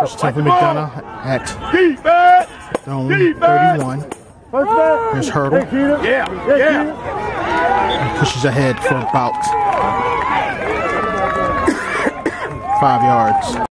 First attempt for McDonogh at zone 31. There's Hurdle. And pushes ahead for about 5 yards.